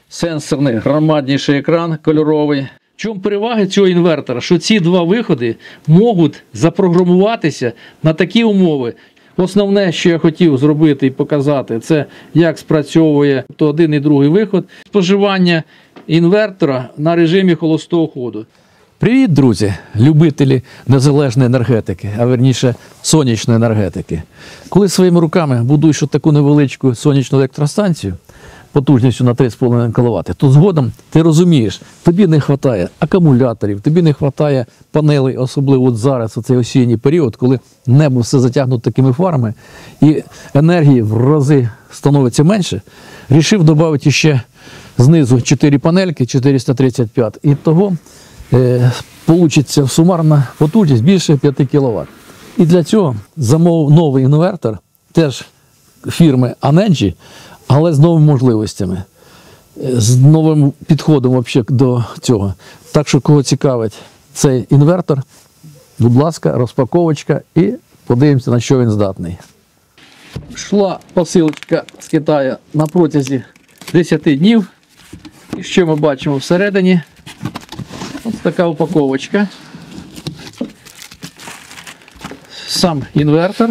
сенсорний громадніший екран кольоровий. В чому переваги цього інвертора? Що ці два виходи можуть запрограмуватися на такі умови. Основне, що я хотів зробити і показати, це як спрацьовує один і другий виход. Споживання інвертора на режимі холостого ходу. Привіт, друзі, любителі незалежної енергетики, а верніше сонячної енергетики. Коли своїми руками будуєш таку невеличку сонячну електростанцію, потужністю на 3,5 кВт, то згодом ти розумієш, тобі не вистачає акумуляторів, тобі не вистачає панелей, особливо от зараз, у цей осінній період, коли небо все затягнуто такими фарами і енергії в рази становиться менше. Рішив додати ще знизу 4 панельки, 435, і того получиться сумарна потужність більше 5 кВт. І для цього замовив новий інвертор, теж фірми Anergy, але з новими можливостями, з новим підходом до цього. Так що, кого цікавить цей інвертор, будь ласка, розпаковочка і подивимося, на що він здатний. Йшла посилочка з Китаю на протязі 10 днів. І що ми бачимо всередині? Ось така упаковочка. Сам інвертор,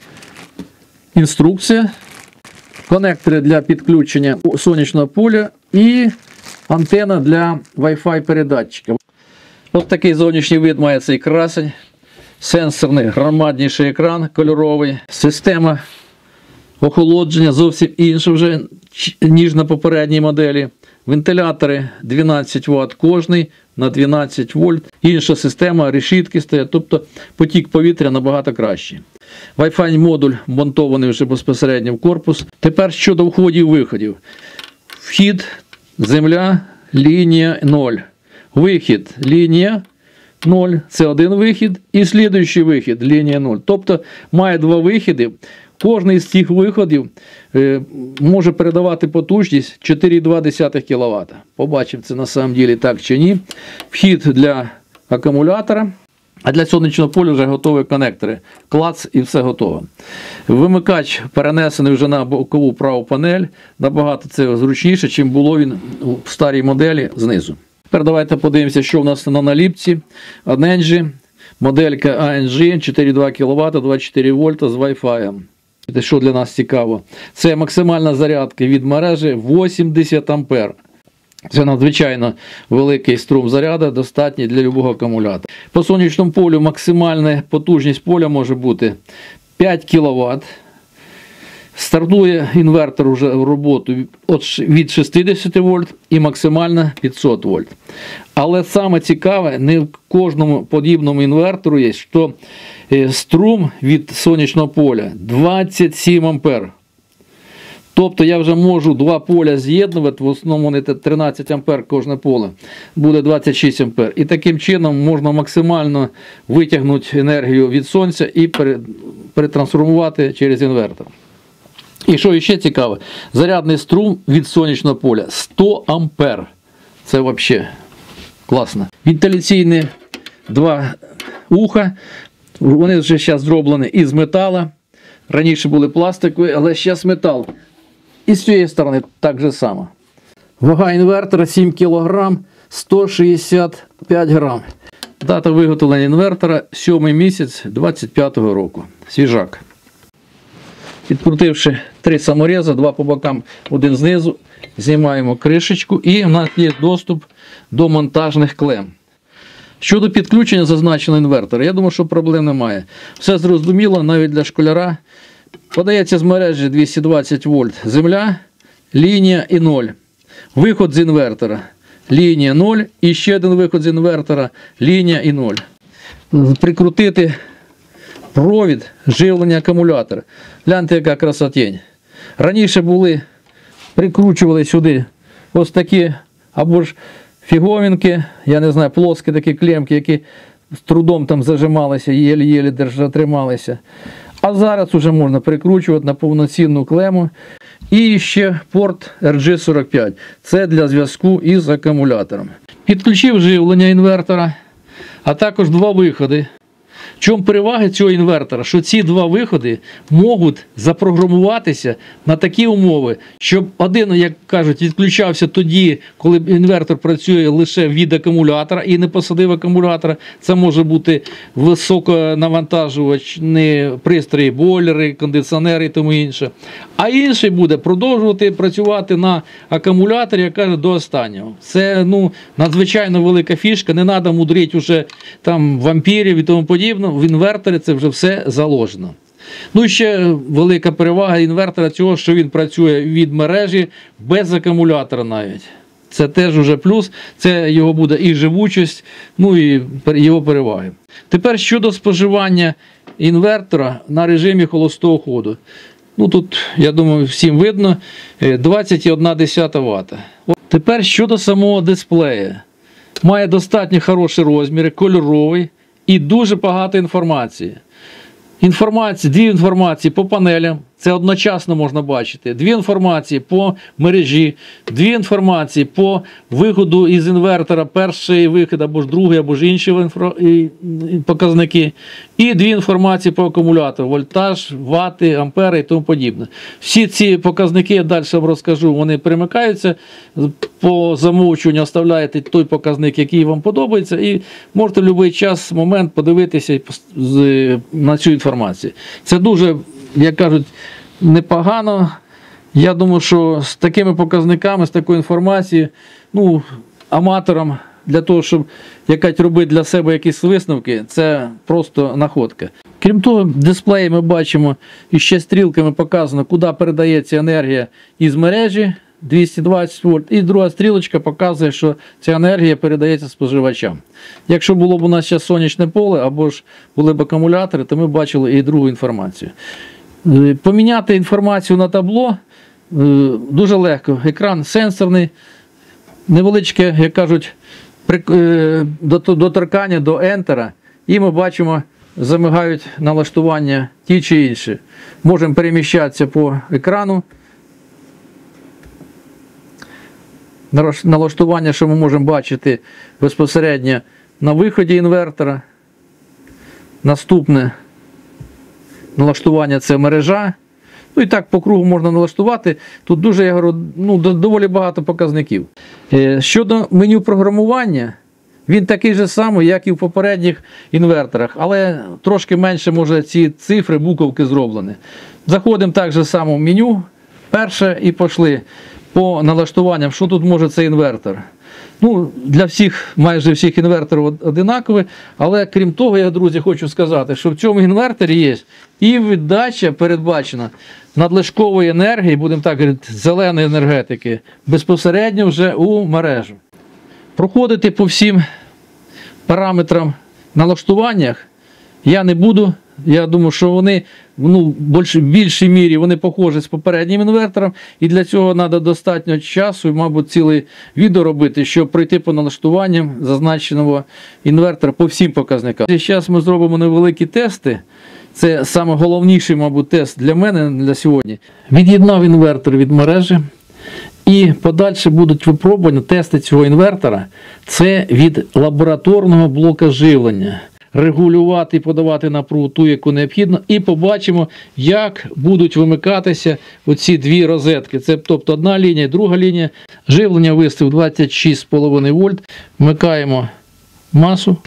інструкція, конектори для підключення сонячного поля і антенна для Wi-Fi передатчика. Ось такий зовнішній вид має цей красень. Сенсорний громадніший екран кольоровий. Система охолодження зовсім інша вже, ніж на попередній моделі. Вентилятори 12 Вт кожний на 12 вольт. Інша система, решітки стоять, тобто потік повітря набагато кращий. Wi-Fi модуль монтований вже безпосередньо в корпус. Тепер щодо входів і виходів. Вхід, земля, лінія 0. Вихід, лінія 0. Це один вихід. І слідуючий вихід, лінія 0. Тобто має два вихіди. Кожний з цих виходів може передавати потужність 4,2 кВт. Побачимо, це на самом деле так чи ні. Вхід для акумулятора, а для сонячного поля вже готові конектори. Клац і все готово. Вимикач перенесений вже на бокову праву панель. Набагато це зручніше, чим було він в старій моделі знизу. Тепер давайте подивимося, що в нас на наліпці. Anergy, моделька ANG, 4,2 кВт, 24 вольта з Wi-Fi. Що для нас цікаво, це максимальна зарядка від мережі 80 А. Це надзвичайно великий струм заряду, достатній для будь-якого акумулятора. По сонячному полю максимальна потужність поля може бути 5 кВт. Стартує інвертор вже в роботу від 60 вольт і максимально 500 вольт. Але саме цікаве, не в кожному подібному інвертору є, що струм від сонячного поля 27 ампер. Тобто я вже можу два поля з'єднувати, в основному 13 ампер кожне поле, буде 26 ампер. І таким чином можна максимально витягнути енергію від сонця і перетрансформувати через інвертор. І що ще цікаве, зарядний струм від сонячного поля 100 ампер. Це взагалі класно. Вентиляційні два уха, вони вже зараз зроблені із металу. Раніше були пластикові, але зараз метал. І з цієї сторони так же само. Вага інвертора 7 кг, 165 грам. Дата виготовлення інвертора 7 місяць 25 року. Свіжак. Підкрутивши 3 саморези, 2 по бокам, один знизу, знімаємо кришечку і в нас є доступ до монтажних клем. Щодо підключення зазначеного інвертора, я думаю, що проблем немає. Все зрозуміло, навіть для школяра. Подається з мережі 220 вольт земля, лінія і 0. Виход з інвертора, лінія 0 і ще один виход з інвертора, лінія і 0. Прикрутити провід живлення акумулятора. Гляньте, яка красотень. Раніше прикручували сюди ось такі, або ж фіговинки, я не знаю, плоскі такі клемки, які з трудом там зажималися, єлі-єлі трималися. А зараз вже можна прикручувати на повноцінну клему. І ще порт RG45. Це для зв'язку із акумулятором. Підключив живлення інвертора, а також два виходи. В чому переваги цього інвертора? Що ці два виходи можуть запрограмуватися на такі умови, щоб один, як кажуть, відключався тоді, коли інвертор працює лише від акумулятора і не посадив акумулятора. Це може бути високонавантажувачні пристрої, бойлери, кондиціонери і тому інше. А інший буде продовжувати працювати на акумуляторі, як кажуть, до останнього. Це надзвичайно велика фішка, не треба мудрити вже там в ампірів і тому подібне. В інверторі це вже все заложено. І ще велика перевага інвертора цього, що він працює від мережі без акумулятора навіть. Це теж вже плюс, це його буде і живучість, і його переваги. Тепер щодо споживання інвертора на режимі холостого ходу. Тут, я думаю, всім видно, 20,1 Вт. Тепер щодо самого дисплея. Має достатньо хороші розміри, кольоровий і дуже багато інформації. Дві інформації по панелям, це одночасно можна бачити. Дві інформації по мережі, дві інформації по виходу із інвертора, перший вихід або ж другий, або ж інші показники. І дві інформації по акумулятору, вольтаж, вати, ампери і тому подібне. Всі ці показники, я далі вам розкажу, вони перемикаються. По замовчуванню оставляєте той показник, який вам подобається, і можете в будь-який час, момент подивитися на цю інформацію. Це дуже, як кажуть, непогано. Я думаю, що з такими показниками, з такою інформацією, аматорам, для того, щоб робити для себе якісь висновки, це просто находка. Крім того, в дисплеї ми бачимо, і ще стрілками показано, куди передається енергія із мережі, 220 вольт, і друга стрілочка показує, що ця енергія передається споживачам. Якщо було б у нас зараз сонячне поле, або ж були б акумулятори, то ми бачили і другу інформацію. Поміняти інформацію на табло дуже легко. Екран сенсорний, невеличке, як кажуть, доторкання до Enter, і ми бачимо, замигають налаштування ті чи інші. Можемо переміщатися по екрану. Налаштування, що ми можемо бачити безпосередньо на виході інвертора. Наступне налаштування – це мережа. І так по кругу можна налаштувати. Тут дуже, я говорю, доволі багато показників. Щодо меню програмування, він такий же самий, як і в попередніх інверторах, але трошки менше, може, ці цифри, буковки зроблені. Заходимо так же само в меню, перше, і пішли по налаштуванням, що тут може цей інвертор. Для всіх, майже всіх інверторів одинакові, але крім того, я, друзі, хочу сказати, що в цьому інверторі є і віддача передбачена надлишкової енергії, будемо так говорити, зеленої енергетики, безпосередньо вже у мережу. Проходити по всім параметрам налаштуваннях я не буду. Я думаю, що вони в більшій мірі вони похожі з попереднім інвертором, і для цього треба достатньо часу, і, мабуть, ціле відео робити, щоб пройти по налаштуванням зазначеного інвертора по всім показникам. Зараз ми зробимо невеликі тести. Це найголовніший, мабуть, тест для мене на сьогодні. Від'єднав інвертор від мережі. І подальше будуть випробування, тести цього інвертора. Це від лабораторного блока живлення. Регулювати і подавати напругу ту, яку необхідно. І побачимо, як будуть вимикатися оці дві розетки. Це, тобто, одна лінія, друга лінія. Живлення виставив 26,5 вольт. Вмикаємо масу.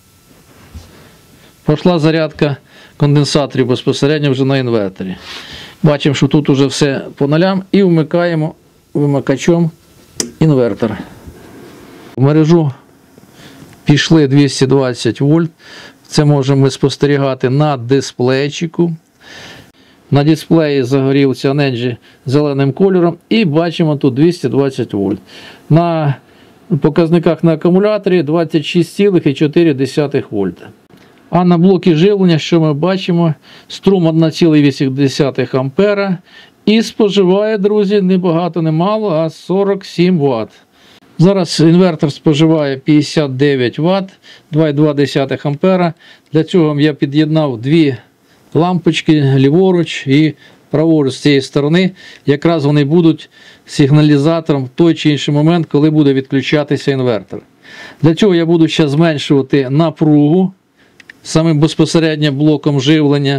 Пішла зарядка конденсаторів безпосередньо вже на інверторі. Бачимо, що тут вже все по нулям. І вмикаємо вимикачом інвертор. В мережу пішли 220 вольт. Це можемо спостерігати на дисплейчику. На дисплеї загорівся Energy зеленим кольором. І бачимо тут 220 вольт. На показниках на акумуляторі 26,4 вольта. А на блокі живлення, що ми бачимо, струм 1,8 ампера. І споживає, друзі, не багато, не мало, а 47 Вт. Зараз інвертор споживає 59 Вт, 2,2 ампера. Для цього я під'єднав дві лампочки ліворуч і праворуч з цієї сторони. Якраз вони будуть сигналізатором в той чи інший момент, коли буде відключатися інвертор. Для цього я буду ще зменшувати напругу самим безпосередньо блоком живлення.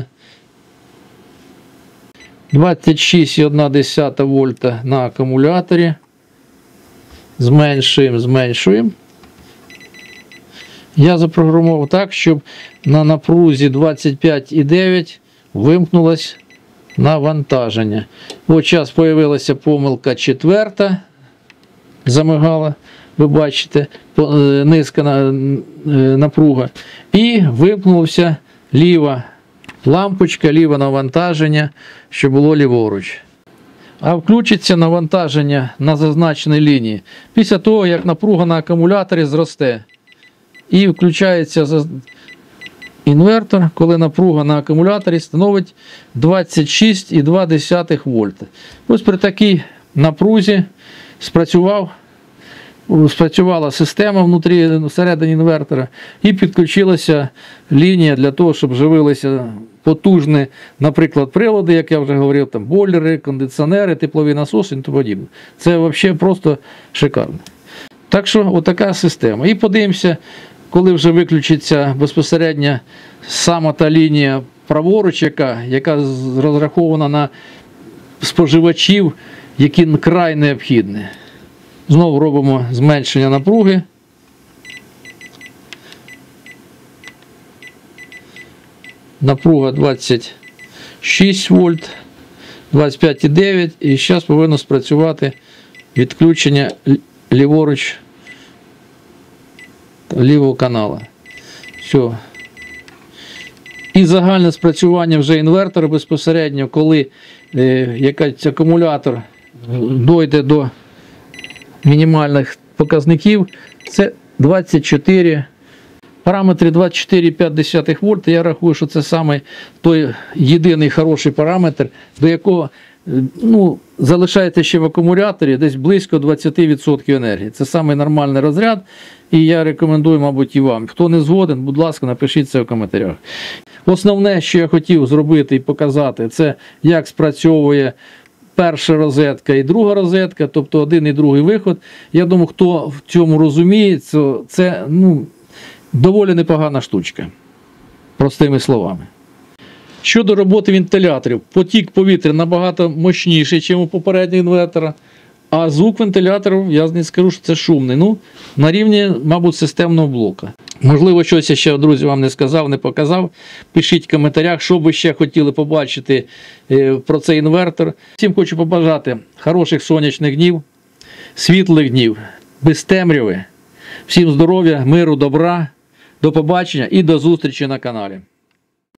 26,1 вольта на акумуляторі. Зменшуємо. Я запрограмував так, щоб на напрузі 25,9 вимкнулось навантаження. Ось зараз з'явилася помилка 4, замигала, ви бачите, низька напруга. І вимкнувся ліва лампочка, ліве навантаження, що було ліворуч. А включиться навантаження на зазначеній лінії після того, як напруга на акумуляторі зросте. І включається інвертор, коли напруга на акумуляторі становить 26,2 вольта. Ось при такій напрузі спрацювала система всередині інвертора і підключилася лінія для того, щоб живилися потужні, наприклад, прилади, як я вже говорив, там бойлери, кондиціонери, теплові насоси і тому подібне. Це взагалі просто шикарно. Так що отака система. І подивимося, коли вже виключиться безпосередньо сама та лінія праворуч, яка розрахована на споживачів, які край необхідні. Знову робимо зменшення напруги. Напруга 26 вольт, 25,9 і зараз повинно спрацювати відключення ліворуч лівого канала. Все. І загальне спрацювання вже інвертора безпосередньо, коли якийсь акумулятор дойде до мінімальних показників, це 24, параметри 24,5 вольт. Я рахую, що це саме той єдиний хороший параметр, до якого залишається ще в акумуляторі десь близько 20% енергії. Це самий нормальний розряд, і я рекомендую, мабуть, і вам. Хто не згоден, будь ласка, напишіть це в коментарях. Основне, що я хотів зробити і показати, це як спрацьовує перша розетка і друга розетка, тобто один і другий виход. Я думаю, хто в цьому розуміє, це доволі непогана штучка. Простими словами. Щодо роботи вентиляторів, потік повітря набагато мощніший, ніж у попереднього інвертора, а звук вентиляторів, я не скажу, що це шумний, на рівні, мабуть, системного блока. Можливо, щось я ще, друзі, вам не сказав, не показав. Пишіть в коментарях, що ви ще хотіли побачити про цей інвертор. Всім хочу побажати хороших сонячних днів, світлих днів, без темряви. Всім здоров'я, миру, добра, до побачення і до зустрічі на каналі.